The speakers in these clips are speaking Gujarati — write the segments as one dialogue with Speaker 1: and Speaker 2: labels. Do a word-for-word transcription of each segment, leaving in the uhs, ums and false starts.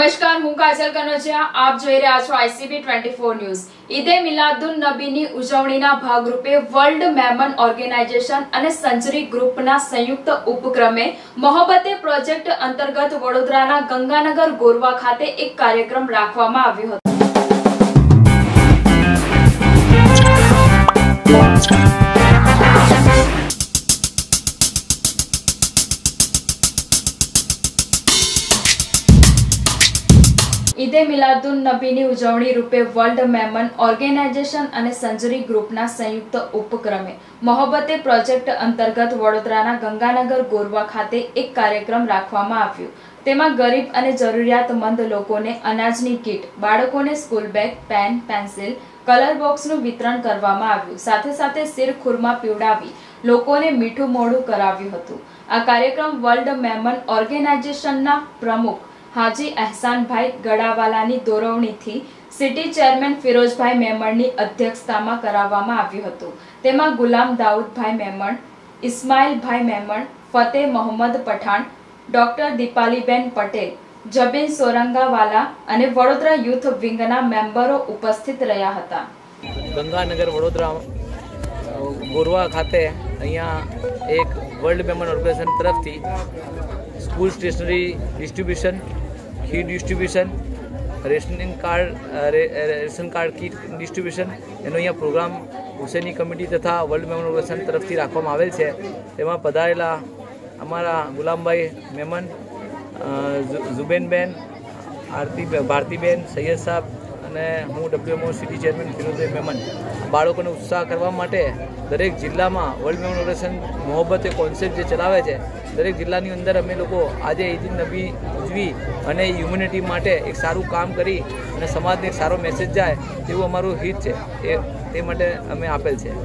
Speaker 1: નમસ્કાર, હું કાજલ કનોજિયા. આપ જોઈ રહ્યા છો આઈસીબી ટ્વેન્ટી ફોર ન્યૂઝ. ઈદે મિલાદુન નબીની ઉજવણીના ભાગરૂપે વર્લ્ડ મેમન ઓર્ગેનાઇઝેશન અને સેન્ચુરી ગ્રુપના સંયુક્ત ઉપક્રમે મોહબ્બતે પ્રોજેક્ટ અંતર્ગત વડોદરાના ગંગાનગર ગોરવા ખાતે એક કાર્યક્રમ રાખવામાં આવ્યો હતો. ઈદે મિલાદુન નબીની ઉજવણી રૂપે વર્લ્ડ મેમન ઓર્ગેનાઇઝેશન અને સેન્ચુરી ગ્રુપના સંયુક્ત ઉપક્રમે મોહબ્બતે પ્રોજેક્ટ અંતર્ગત વડોદરાના ગંગાનગર ગોરવા ખાતે એક કાર્યક્રમ રાખવામાં આવ્યો. તેમાં ગરીબ અને જરૂરિયાતમંદ લોકોને અનાજની કીટ, બાળકોને school bag, pen, pencil, colour બોક્સનું વિતરણ કરવામાં આવ્યું. સાથે સાથે શીર ખુરમા પીવડાવી લોકોને મીઠું મોઢું કરાવ્યું હતું. આ કાર્યક્રમ વર્લ્ડ મેમન ઓર્ગેનાઇઝેશનના પ્રમુખ હાજી અહેસાનભાઈ ગડાવાલાની દોરવણીથી સિટી ચેરમેન ફિરોઝભાઈ મેમણની અધ્યક્ષતામાં કરાવવામાં આવ્યું હતું. તેમાં ગુલામ દાઉદભાઈ મેમણ, ઇસ્માઇલભાઈ મેમણ, ફતેહ મોહમ્મદ પઠાણ, ડોક્ટર દીપાલીબેન પટેલ, જબીન સોરંગાવાલા અને વડોદરા યુથ વિંગના મેમ્બરો ઉપસ્થિત રહ્યા હતા.
Speaker 2: ગંગાનગર વડોદરા ગોરવા ખાતે અહીંયા એક વર્લ્ડ મેમન ઓર્ગેનાઇઝેશન તરફથી school stationery distribution, kit distribution, rationing card ration card kit distribution એનો અહીંયા પ્રોગ્રામ હુસેની કમિટી તથા વર્લ્ડ મેમન ઓર્ગેનાઇઝેશન તરફથી રાખવામાં આવેલ છે. તેમાં પધારેલા અમારા ગુલામભાઈ મેમન, ઝુબેનબેન, આરતી ભારતીબેન, સૈયદ સાહેબ અને હું WMO city chairman Firozbhai Memon બાળકોને ઉત્સાહ કરવા માટે દરેક જિલ્લામાં વર્લ્ડ મેમન ઓર્ગેનાઇઝેશન મોહબ્બતે કોન્સેપ્ટ જે ચલાવે છે, દરેક જિલ્લાની અંદર અમે લોકો આજે ઈદ નબી ઉજવી અને હ્યુમેનિટી માટે એક સારું કામ કરી અને સમાજને એક સારો મેસેજ જાય તેવું અમારું હિત છે. એ તે માટે અમે આપેલ છે.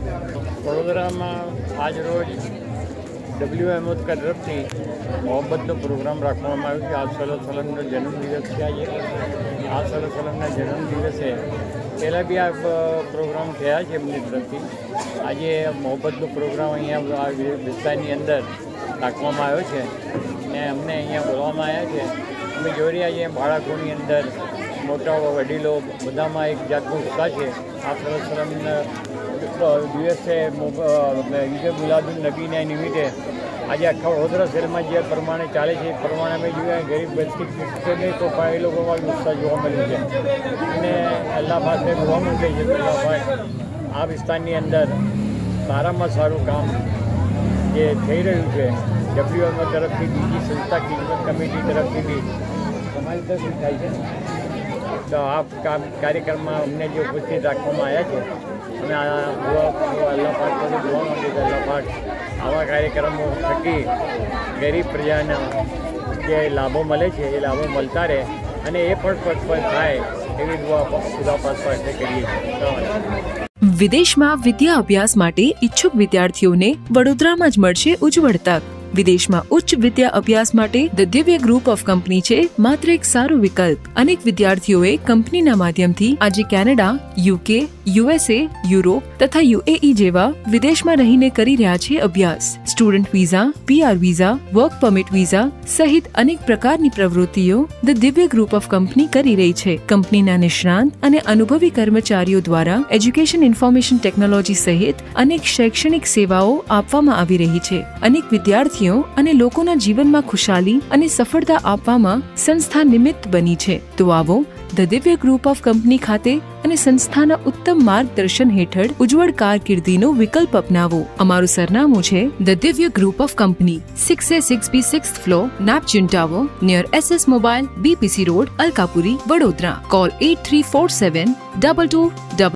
Speaker 3: વડોદરામાં આજ રોજ ડબ્લ્યુએમઓ તરફથી મોહબ્બતનો પ્રોગ્રામ રાખવામાં આવ્યો છે. આપ સલ્લલ્લાહુ અલૈહિ વસલ્લમનો જન્મદિવસ છે આજે. આપ સલ્લલ્લાહુ અલૈહિ વસલ્લમના જન્મદિવસે પહેલાં બી આ પ્રોગ્રામ થયા છે એમની તરફથી. આજે મોહબ્બતનો પ્રોગ્રામ અહીંયા આ વિસ્તારની અંદર રાખવામાં આવ્યો છે ને અમને અહીંયા બોલવામાં આવ્યા છે. અમે જોઈ રહ્યા છીએ બાળકોની અંદર મોટા વડીલો બધામાં એક જાતનો ઉત્સાહ છે. આ સલમના દિવસે ઈદ મિલાદુન નબીના નિમિત્તે આજે આખા વડોદરા શહેરમાં જે પ્રમાણે ચાલે છે એ પ્રમાણે અમે જોયા ગરીબ વ્યક્તિ નહીં તો પણ એ લોકોમાં ઉત્સાહ જોવા મળ્યો છે અને અલ્લાહ પાસે જોવા મળે છે કે અલ્લાહ આ વિસ્તારની અંદર સારામાં સારું કામ જે થઈ રહ્યું છે ડબ્લ્યુએમઓ તરફથી, બીજી સંસ્થા ખિદમત કમિટી તરફથી બી તમારી તરફથી થાય છે. તો આ કાર્યક્રમમાં અમને જે ઉપસ્થિત રાખવામાં આવ્યા છે અમે આ અલ્લાહ પાક પર જોવા માંગીએ કે અલ્લાહ પાક આવા કાર્યક્રમો થકી ગરીબ પ્રજાને જે લાભો મળે છે એ લાભો મળતા રહે અને એ પણ પટપટ થાય એવી દુઆ ખુદા પાક પાસે કરીએ છીએ.
Speaker 4: વિદેશમાં વિદ્યા અભ્યાસ માટે ઈચ્છુક વિદ્યાર્થીઓને વડોદરામાં જ મળશે ઉજ્જવળ તક. વિદેશમાં ઉચ્ચ વિદ્યા અભ્યાસ માટે the Divya group of company છે માત્ર એક સારો વિકલ્પ. અનેક વિદ્યાર્થીઓએ કંપનીના માધ્યમથી આજે કેનેડા, યુકે, યુએસએ, યુરોપ તથા યુએઈ જેવા વિદેશમાં રહીને કરી રહ્યા છે અભ્યાસ. Student visa, PR visa, work permit visa સહિત અનેક પ્રકારની પ્રવૃત્તિઓ the Divya group of company કરી રહી છે. કંપનીના નિષ્ણાંત અને અનુભવી કર્મચારીઓ દ્વારા એજ્યુકેશન ઇન્ફોર્મેશન ટેકનોલોજી સહિત અનેક શૈક્ષણિક સેવાઓ આપવામાં આવી રહી છે. અનેક વિદ્યાર્થીઓ અને લોકોના જીવનમાં ખુશાલી અને સફળતા આપવામાં સંસ્થા નિમિત્ત બની છે. તો આવો the Divya group of company ખાતે અને સંસ્થાના ઉત્તમ માર્ગદર્શન હેઠળ ઉજ્જવળ કારકિર્દીનો વિકલ્પ અપનાવો. અમારું સરનામું છે the Divya group of company, six A six B six floor, Neptune tower, near SS mobile, BPC road, Alkapuri, Vadodara. Call at three four seven double two double